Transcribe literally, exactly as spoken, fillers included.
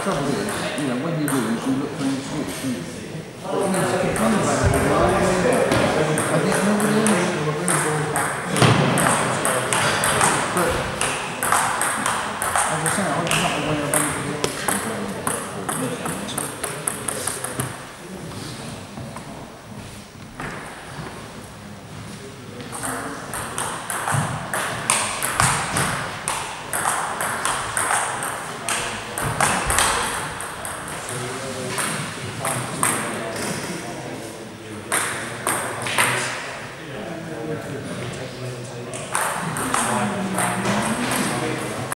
trouble is, you know, when you lose, you look for an excuse. And, but you know, to complain about it all the way back, I think nobody else